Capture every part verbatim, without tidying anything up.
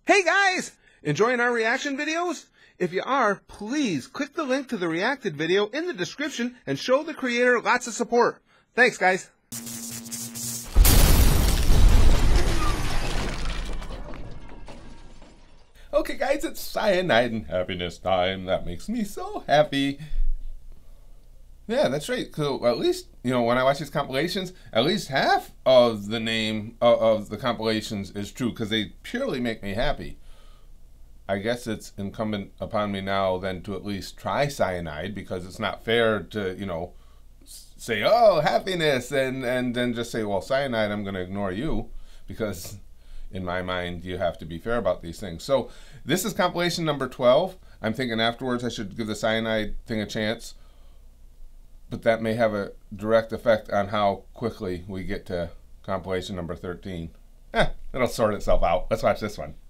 Hey guys! Enjoying our reaction videos? If you are, please click the link to the reacted video in the description and show the creator lots of support. Thanks guys! Okay guys, it's Cyanide and Happiness time. That makes me so happy. Yeah, that's right. So at least, you know, when I watch these compilations, at least half of the name of, of the compilations is true because they purely make me happy. I guess it's incumbent upon me now then to at least try Cyanide, because it's not fair to, you know, say, oh, happiness, and, and then just say, well, Cyanide, I'm going to ignore you, because in my mind, you have to be fair about these things. So this is compilation number twelve. I'm thinking afterwards I should give the Cyanide thing a chance, but that may have a direct effect on how quickly we get to compilation number thirteen. Eh, it'll sort itself out. Let's watch this one.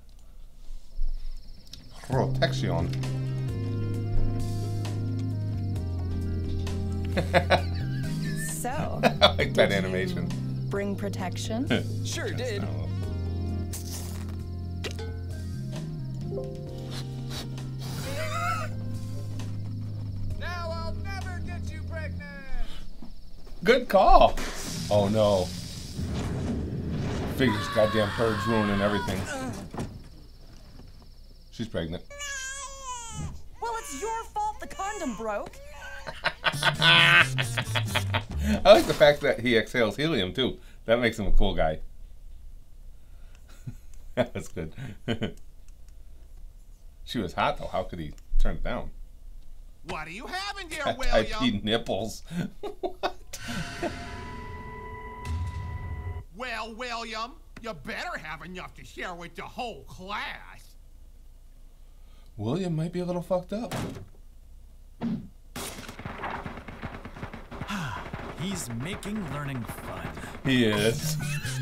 Protection. So, I like that animation. bring protection? Sure did. Now I'll never get you pregnant. Good call. Oh no. Figures goddamn purge ruining everything. She's pregnant. Well, it's your fault the condom broke. I like the fact that he exhales helium too. That makes him a cool guy. That's good. She was hot though. How could he turn it down? What are you having, dear I William? P nipples. What? Well, William, you better have enough to share with the whole class. William might be a little fucked up. He's making learning fun. He is.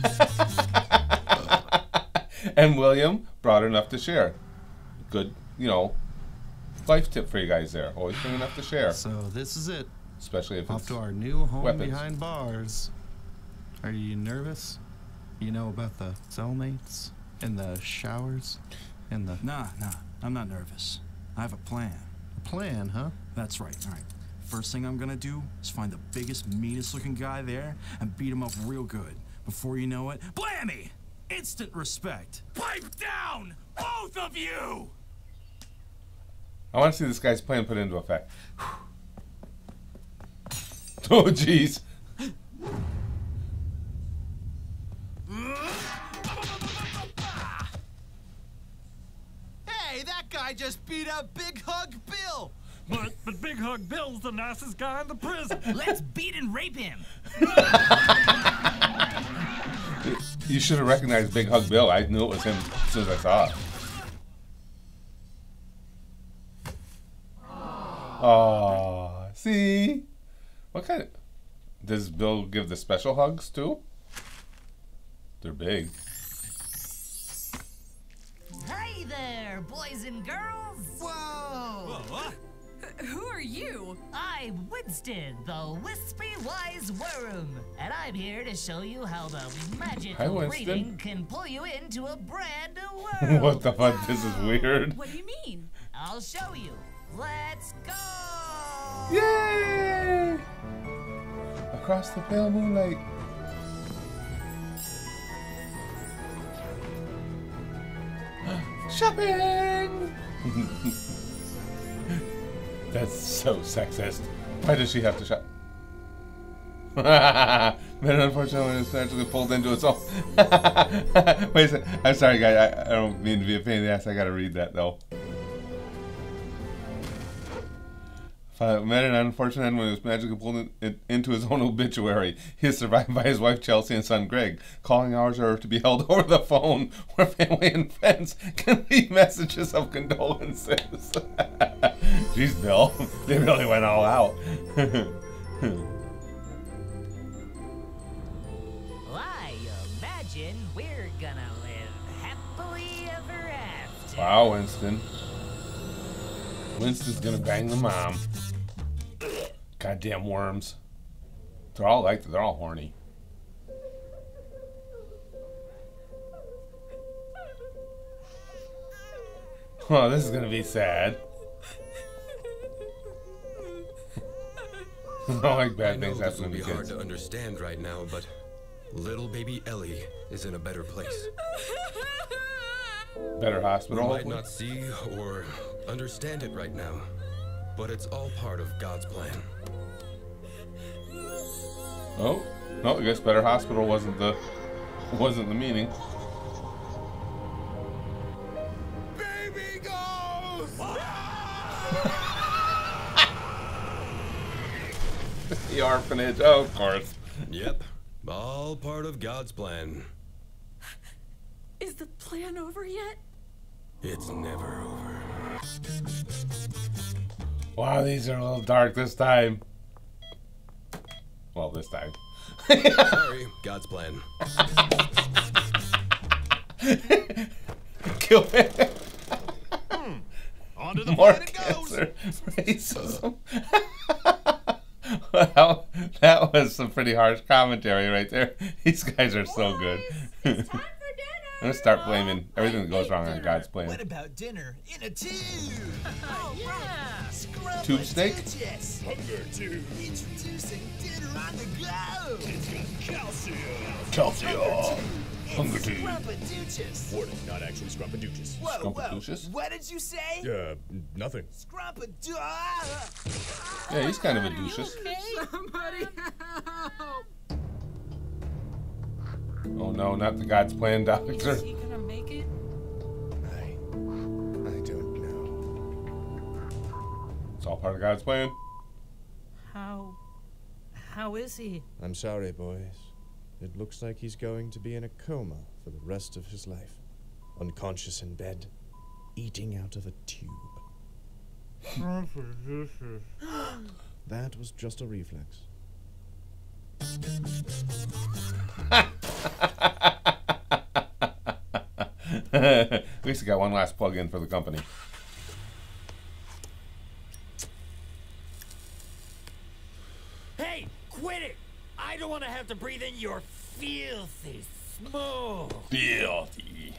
And William brought enough to share. Good, you know, life tip for you guys there. Always bring enough to share. So this is it. Especially if Off it's to our new home weapons. behind bars. Are you nervous? You know about the cellmates and the showers and the Nah, nah, I'm not nervous. I have a plan. plan, huh? That's right, all right. First thing I'm gonna do is find the biggest, meanest looking guy there and beat him up real good. Before you know it, blammy! Instant respect. Pipe down, both of you! I want to see this guy's plan put into effect. Oh, jeez. Hey, that guy just beat up Big Hug Bill. But, but Big Hug Bill's the nicest guy in the prison. Let's beat and rape him. You should have recognized Big Hug Bill. I knew it was him as soon as I saw it. Oh, see? What kind of... Does Bill give the special hugs, too? They're big. Hey there, boys and girls. Whoa. Who are you? I'm Winston, the Wispy Wise Worm, and I'm here to show you how the Hi, magical Winston. reading can pull you into a brand new world. What the fuck? This is weird. What do you mean? I'll show you. Let's go! Yay! Across the pale moonlight. Shopping! That's so sexist. Why does she have to shop? Then unfortunately it's naturally pulled into its own. Wait a second. I'm sorry guys, I, I don't mean to be a pain in the ass. I gotta read that though. Uh, met an unfortunate end when he was magically pulled in, in, into his own obituary. He is survived by his wife Chelsea and son Greg. Calling hours are to be held over the phone, where family and friends can leave messages of condolences. Jeez, Bill, they really went all out. I imagine we're gonna live happily ever after. Wow, Winston. Winston's gonna bang the mom. Goddamn worms. They're all like that. They're all horny. Oh, this is gonna be sad. I don't like bad I know things this will happening be to hard kids. to understand right now, but little baby Ellie is in a better place. Better We hospital. might hopefully? not see or understand it right now, but it's all part of God's plan. Oh, no, I guess better hospital wasn't the wasn't the meaning. Baby goes! The orphanage, oh, of course. Yep, all part of God's plan. Is the plan over yet? It's never over. Wow, these are a little dark this time. Well, this time. Sorry, God's plan. Kill it. On to the More plan it goes! cancer. Racism. Well, that was some pretty harsh commentary right there. These guys are so good. I'm gonna start blaming everything that goes wrong on God's plan. What about dinner in a tube? Oh, yeah. Tube steak? Hunger tube. Introducing dinner on the go. It's got calcium. Calcium. Hunger tube. Scrumpadoochus. Warning, not actually Scrumpadoochus. Whoa, whoa. Scrumpadoochus? What did you say? Uh, nothing. Scrumpadoo. Yeah, he's kind of a douches. Somebody help! Oh no, not the God's plan doctor. Is he gonna make it? I, I don't know. It's all part of God's plan. How... how is he? I'm sorry, boys. It looks like he's going to be in a coma for the rest of his life. Unconscious in bed, eating out of a tube. That was just a reflex. At least he got one last plug in for the company. Hey, quit it! I don't want to have to breathe in your filthy smoke. Filthy.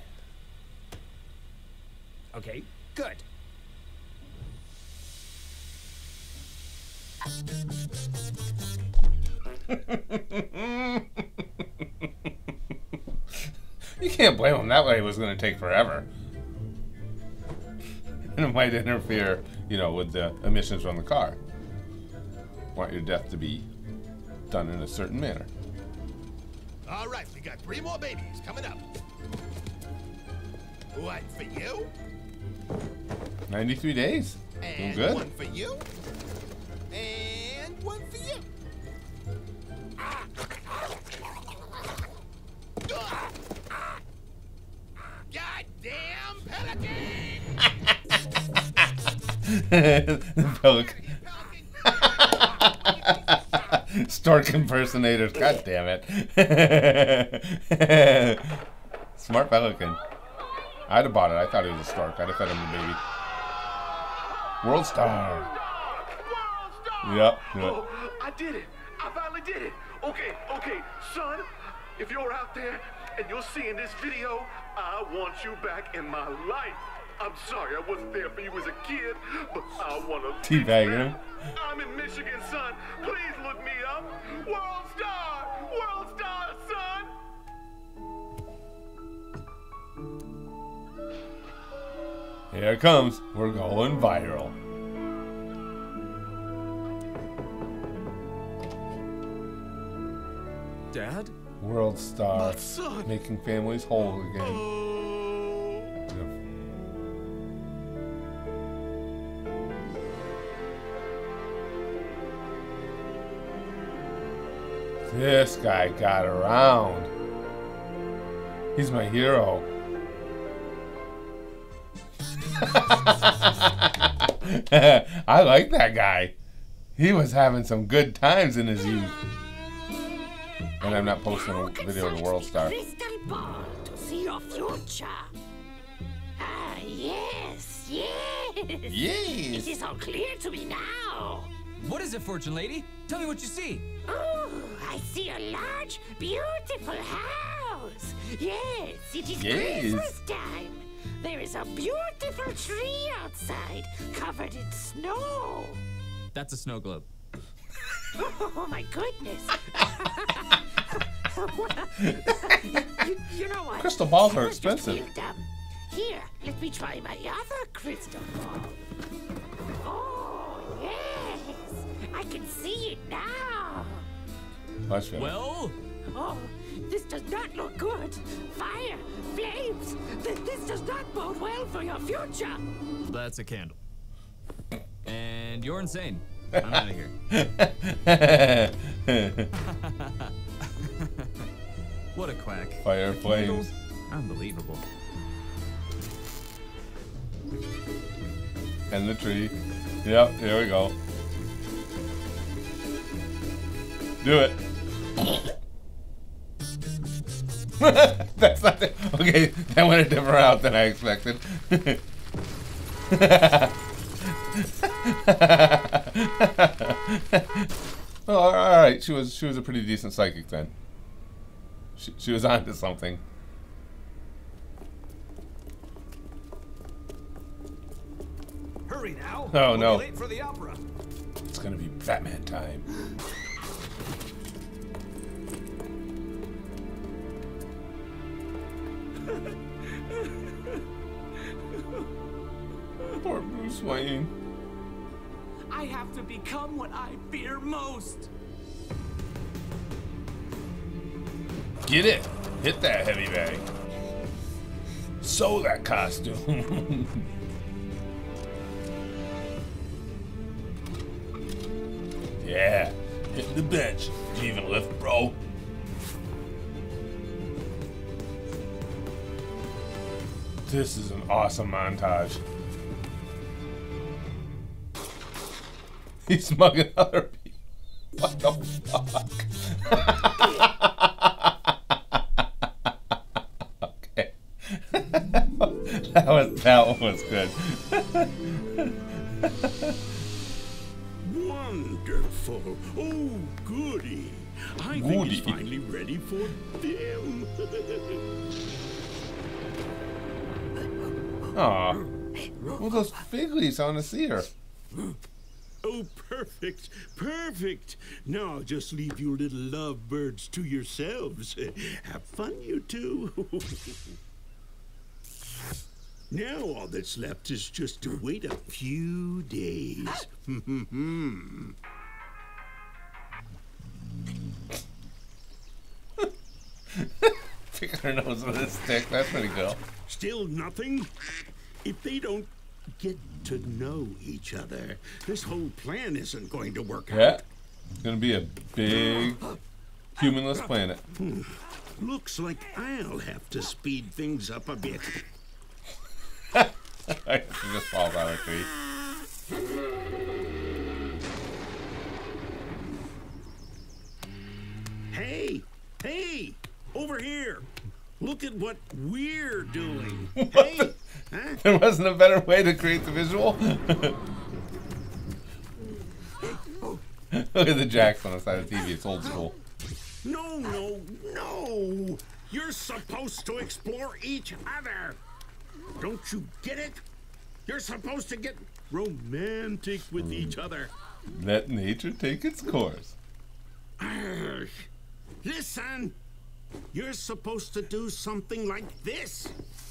Okay, good. You can't blame him. That way it was going to take forever. And it might interfere, you know, with the emissions from the car. Want your death to be done in a certain manner. All right, we got three more babies coming up. One for you, ninety-three days. Doing and good. one for you, and one for you. Goddamn pelican! Pelican. Stork impersonators. God damn it. Smart pelican. I'd have bought it. I thought it was a stork. I'd have fed him the baby. World Star. World Star! Yep, yep. Oh, I did it. I finally did it. Okay, okay, son, if you're out there and you're seeing this video, I want you back in my life. I'm sorry I wasn't there for you as a kid, but I want to. Teabagging him. I'm in Michigan, son. Please look me up. World Star! World Star, son! Here it comes. We're going viral. Dad? World Star. My son. Making families whole again. Oh. This guy got around. He's my hero. I like that guy. He was having some good times in his youth. And I'm not posting a video of the World Star. Crystal ball to see your future. Ah, yes, yes. Yes. It is all clear to me now. What is it, Fortune Lady? Tell me what you see. Oh, I see a large, beautiful house. Yes, it is Yes. Christmas time. there is a beautiful tree outside, covered in snow. That's a snow globe. Oh my goodness. you, you know what? Crystal balls are I was just expensive. being dumb. Here, let me try my other crystal ball. Oh, yes. I can see it now. Much better. Well? Oh, this does not look good. Fire, flames. Th this does not bode well for your future. That's a candle. And you're insane. I'm out of here. What a quack. Fire, flames. Unbelievable. And the tree. Yep, here we go. Do it. That's not it. Okay, that went a different route than I expected. Oh, all right. She was she was a pretty decent psychic then. She she was onto something. Hurry now. Oh We'll no! be late for the opera. It's gonna be Batman time. Poor Bruce Wayne. I have to become what I fear most. Get it! Hit that heavy bag. Sew that costume. Yeah, hit the bench. Did you even lift, bro? This is an awesome montage. He's mugging other people. What the fuck? Okay. that was that one was good. Wonderful. Oh, goody. I think Goody. it's finally ready for them. Aw. Well, those fig leaves, I want to see her. Oh, perfect. Perfect. Now I'll just leave you little lovebirds to yourselves. Have fun, you two. Now all that's left is just to wait a few days. Pick her nose with a stick. That's pretty cool. Still nothing? If they don't get to know each other, this whole plan isn't going to work Yeah. out. It's gonna be a big humanless planet. Hmm. Looks like I'll have to speed things up a bit. I just falls out of the tree. Hey, hey, over here. Look at what we're doing. Hey, huh? There wasn't a better way to create the visual. Look at the jacks on the side of the T V. It's old school. No, no, no. You're supposed to explore each other. Don't you get it? You're supposed to get romantic with each other. Let nature take its course. Arrgh. Listen, you're supposed to do something like this.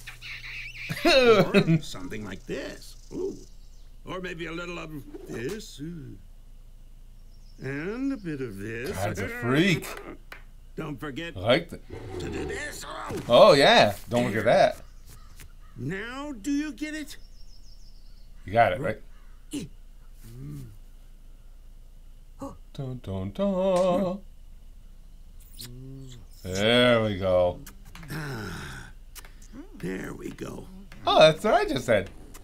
Or something like this. Ooh. Or maybe a little of this. Ooh. And a bit of this. God's a freak. Don't forget I like that. to do this. Oh, Oh yeah, don't forget that. now do you get it? You got it, right? Dun, dun, dun. There we go. There we go. Oh, that's what I just said.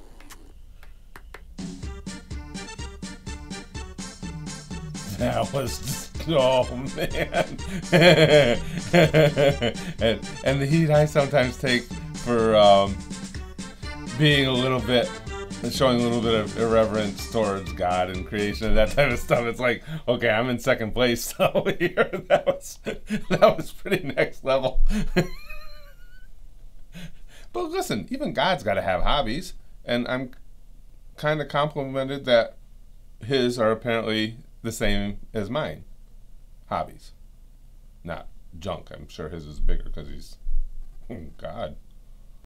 That was, oh man. and, and the heat I sometimes take for um, being a little bit, showing a little bit of irreverence towards God and creation and that type of stuff. It's like, okay, I'm in second place so here. That was, that was pretty next level. But listen, even God's got to have hobbies, and I'm kind of complimented that his are apparently the same as mine. Hobbies. Not junk. I'm sure his is bigger because he's God.